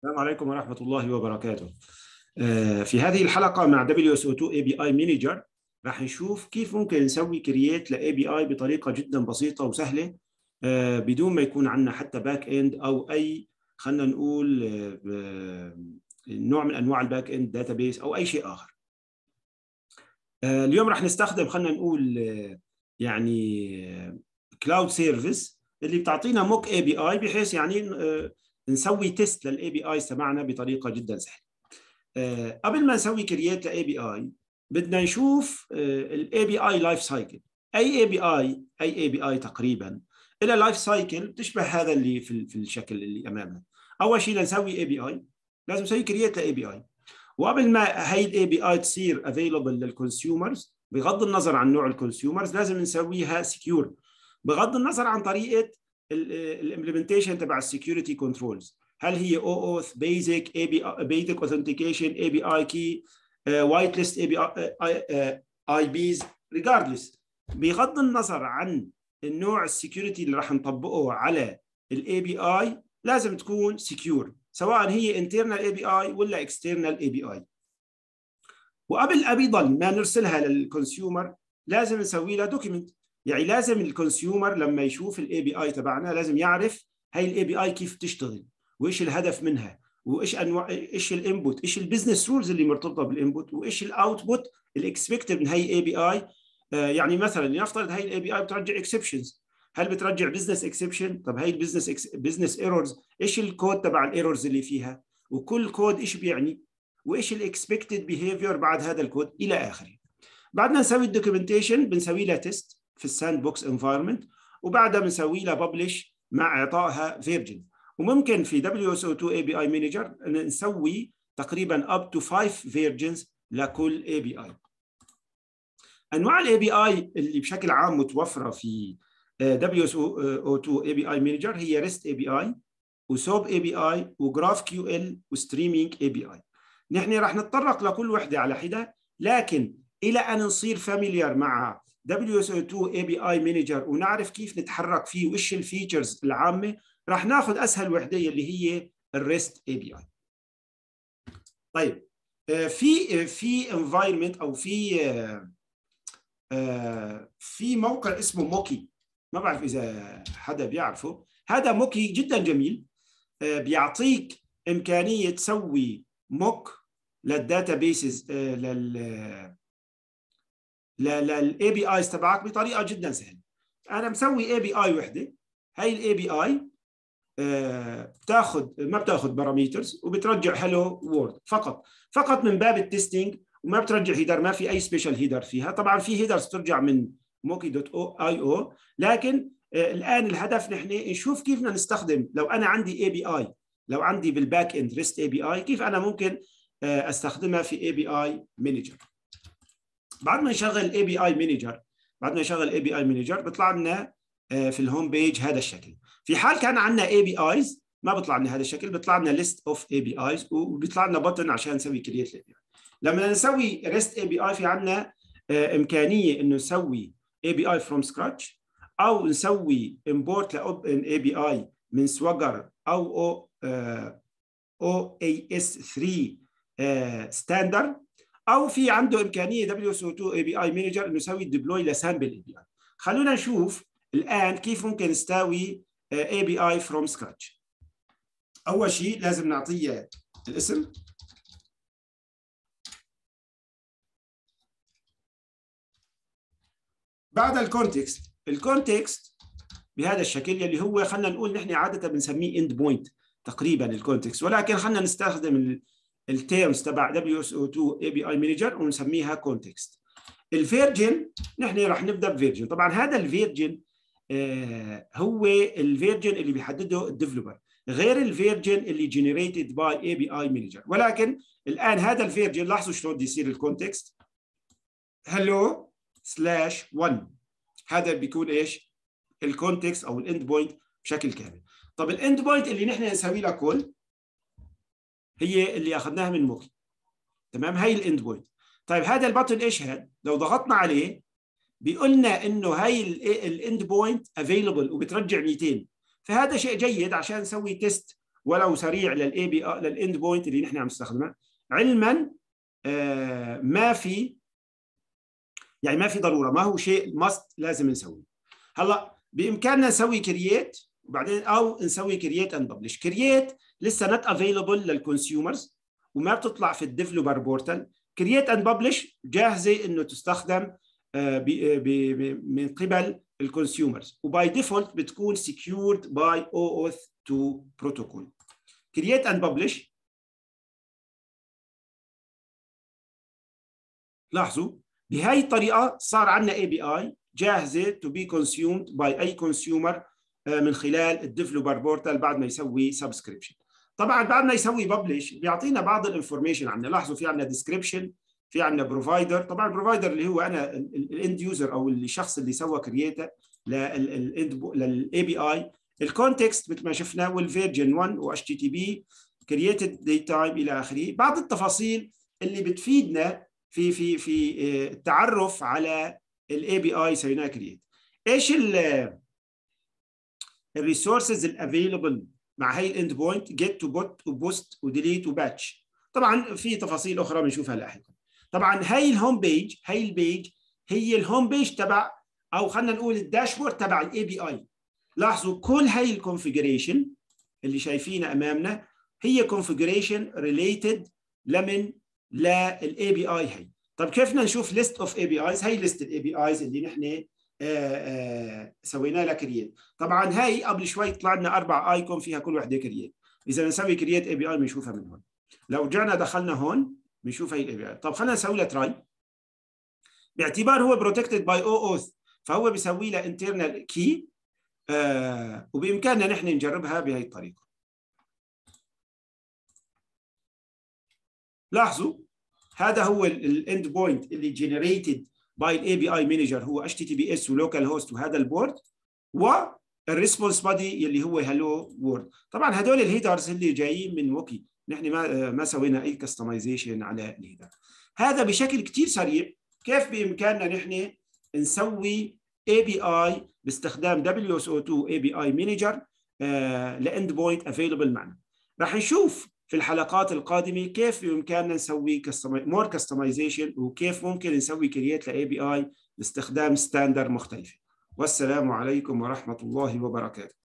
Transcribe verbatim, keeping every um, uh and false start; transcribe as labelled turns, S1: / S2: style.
S1: السلام عليكم ورحمة الله وبركاته. في هذه الحلقة مع دبليو إس أو تو إيه بي آي Manager راح نشوف كيف ممكن نسوي كرييت ل إيه بي آي بطريقة جدا بسيطة وسهلة بدون ما يكون عندنا حتى باك إند أو أي خلينا نقول نوع من أنواع الباك إند داتابيس أو أي شيء آخر. اليوم راح نستخدم خلينا نقول يعني كلاود سيرفيس اللي بتعطينا موك إيه بي آي بحيث يعني نسوي تيست للاي بي اي تبعنا بطريقه جدا سهله. أه قبل ما نسوي كرييت لاي بي اي بدنا نشوف الاي بي اي لايف سايكل. اي اي بي اي اي اي بي اي تقريبا الى لايف سايكل بتشبه هذا اللي في في الشكل اللي امامنا. اول شيء لنسوي اي بي اي لازم نسوي كرييت لاي بي اي، وقبل ما هي الاي بي اي تصير افيلبل للكونسيومرز بغض النظر عن نوع الكونسيومرز لازم نسويها سكيور بغض النظر عن طريقه الامبلمنتيشن تبع السكيورتي كنترولز. هل هي او اوث بيزك اي بي بيزك اوثنتيكيشن اي بي اي كي وايت ليست اي بي اي بيز ريجاردلس بغض النظر عن النوع السكيورتي اللي راح نطبقه على الاي بي اي لازم تكون سكيور سواء هي انترنال اي بي اي ولا اكسترنال اي بي اي. وقبل ايضا ما نرسلها للكونسيومر لازم نسوي لها دوكيمنت، يعني لازم الكونسيومر لما يشوف الاي بي اي تبعنا لازم يعرف هاي الاي بي اي كيف تشتغل وايش الهدف منها وايش انواع ايش الانبوت ايش البزنس رولز اللي مرتبطه بالانبوت وايش الاوتبوت الاكسبكتد من هاي الاي بي اي. يعني مثلا لنفترض هاي الاي بي اي بترجع اكسبشنز، هل بترجع بزنس اكسبشن؟ طب هاي البزنس بزنس ايرورز ايش الكود تبع الايرورز اللي فيها وكل كود ايش بيعني وايش الاكسبكتد بيهيفير بعد هذا الكود الى اخره. بعدنا نسوي الدوكيومنتيشن بنسوي لها تيست في الساند بوكس انفايرمنت وبعدها بنسوي لها ببلش مع اعطائها فيرجن. وممكن في دبليو إس أو تو إيه بي آي Manager نسوي تقريبا up to five versions لكل إيه بي آي. انواع الاي بي اي اللي بشكل عام متوفره في دبليو إس أو تو إيه بي آي Manager هي ريست إيه بي آي وسوب إيه بي آي وجراف كيو إل وستريمينج إيه بي آي. نحن راح نتطرق لكل وحده على حده، لكن الى ان نصير فاميليار مع دبليو إس أو تو إيه بي آي Manager ونعرف كيف نتحرك فيه وايش الفيتشرز العامه راح ناخذ اسهل وحده اللي هي الريست إيه بي آي. طيب في في انفايرمنت او في في موقع اسمه موكي، ما بعرف اذا حدا بيعرفه. هذا موكي جدا جميل، بيعطيك امكانيه تسوي موك للداتا بيسز لل للاي بي ايز تبعك بطريقه جدا سهله. انا مسوي اي بي اي وحده، هاي الاي بي اي بتاخذ ما بتاخذ باراميترز وبترجع هلو وورد فقط فقط من باب التستنج وما بترجع هيدر، ما في اي سبيشال هيدر فيها. طبعا في هيدرز ترجع من موكي دوت اي او، لكن الان الهدف نحن نشوف كيف بدنا نستخدم. لو انا عندي اي بي اي لو عندي بالباك اند ريست اي بي اي كيف انا ممكن استخدمها في اي بي اي Manager. بعد ما نشغل اي بي اي Manager بعد ما نشغل اي بي اي Manager بيطلع لنا في الهوم بيج هذا الشكل. في حال كان عندنا اي بي ايز ما بيطلع لنا هذا الشكل، بيطلع لنا ليست اوف اي بي ايز وبيطلع لنا بutton عشان نسوي كرييت للاي بي اي. لما نسوي ريست اي بي اي في عندنا امكانيه انه نسوي اي بي اي فروم سكراتش او نسوي امبورت لاوبن اي بي اي من سوجر او او او اي اس ثري ستاندرد، او في عنده امكانيه دبليو إس أو تو إيه بي آي Manager انه يسوي ديبلوي لسامبل اي بي اي. خلونا نشوف الان كيف ممكن نسوي اي بي اي فروم سكراتش. اول شيء لازم نعطيه الاسم، بعد الكونتكست. الكونتكست بهذا الشكل اللي هو خلينا نقول نحن عاده بنسميه اند بوينت تقريبا الكونتكست، ولكن خلينا نستخدم التيرمز تبع دبليو إس أو تو إيه بي آي Manager ونسميها كونتكست. الفيرجن نحن راح نبدا بفيرجن. طبعا هذا الفيرجن آه هو الفيرجن اللي بيحدده الديفلوبر غير الفيرجن اللي جنريتد باي إيه بي آي Manager. ولكن الان هذا الفيرجن لاحظوا شلون بده يصير الكونتكست هلو سلاش واحد، هذا بيكون ايش الكونتكست او الاند بوينت بشكل كامل. طب الاند بوينت اللي نحن نسوي لها كول هي اللي اخذناها من موكي، تمام؟ هي الاند بوينت. طيب هذا البطن ايش هذا؟ لو ضغطنا عليه بيقول لنا انه هي الاند بوينت افيلبل وبترجع مئتين، فهذا شيء جيد عشان نسوي تيست ولو سريع للاي بي اي للاند بوينت اللي نحن عم نستخدمها، علما آه ما في يعني ما في ضروره، ما هو شيء ماست لازم نسويه. هلا بامكاننا نسوي كرييت وبعدين او نسوي كرييت اند ببلش. كرييت لسه نت افيلبل للكونسيومرز وما بتطلع في الديفلوبر بورتال. كرييت اند ببلش جاهزه انه تستخدم بي بي من قبل الكونسيومرز، وباي ديفولت بتكون سكيورد باي او اوث تو بروتوكول. كرييت اند ببلش، لاحظوا بهاي الطريقه صار عندنا اي بي اي جاهزه تو بي كونسيومد باي اي كونسيومر من خلال الديفلوبر بورتال بعد ما يسوي سبسكريبشن. طبعا بعد ما يسوي ببلش بيعطينا بعض الانفورميشن عنه. لاحظوا في عندنا ديسكريبشن، في عندنا بروفايدر. طبعا البروفايدر اللي هو انا الاند يوزر او الشخص اللي سوى كرييته للاي بي اي. الكونتكست مثل ما شفنا، والفيرجن واحد و اتش تي تي بي كرييتد ديت تايم الى اخره. بعض التفاصيل اللي بتفيدنا في في في التعرف على الاي بي اي سويناها كرييت. ايش الريسورسز الافيلبل مع هي الاند بوينت؟ جيت وبوت وبوست وديليت وباتش. طبعا في تفاصيل اخرى بنشوفها لاحقا. طبعا هي الهوم بيج، هي البيج هي الهوم بيج تبع، او خلينا نقول الداشبورد تبع الاي بي اي. لاحظوا كل هي الكونفيجريشن اللي شايفينها امامنا هي كونفيجريشن ريليتد لمن للاي بي اي. هي طب كيف بدنا نشوف ليست اوف اي بي ايز؟ هي ليست الاي بي ايز اللي نحن سوينا لها كرييت. طبعا هاي قبل شوي طلع لنا اربع ايكون فيها كل وحده كرييت. اذا بنسوي كرييت اي بي اي بنشوفها من هون. لو رجعنا دخلنا هون بنشوف هي الاي بي اي. طب خلينا نسوي لها تراي. باعتبار هو بروتكتد باي او اوث فهو بيسوي لها انترنال كي، آه وبامكاننا نحن نجربها بهي الطريقه. لاحظوا هذا هو الاند بوينت اللي جنريتد باي الاي بي اي مانجر، هو اتش تي تي بي اس ولوكال هوست وهذا البورد، والريسبونس بادي اللي هو هلو وورد. طبعا هدول الهيدرز اللي جايين من وكي، نحن ما ما سوينا اي كستمايزيشن على الهيدر. هذا بشكل كثير سريع كيف بامكاننا نحن نسوي اي بي اي باستخدام دبليو اس او اثنين اي بي اي مانجر لاند بوينت افيلبل معنا. راح نشوف في الحلقات القادمه كيف بامكاننا نسوي مور كستمايزيشن وكيف ممكن نسوي كرييت لاي بي اي باستخدام ستاندر مختلفه. والسلام عليكم ورحمه الله وبركاته.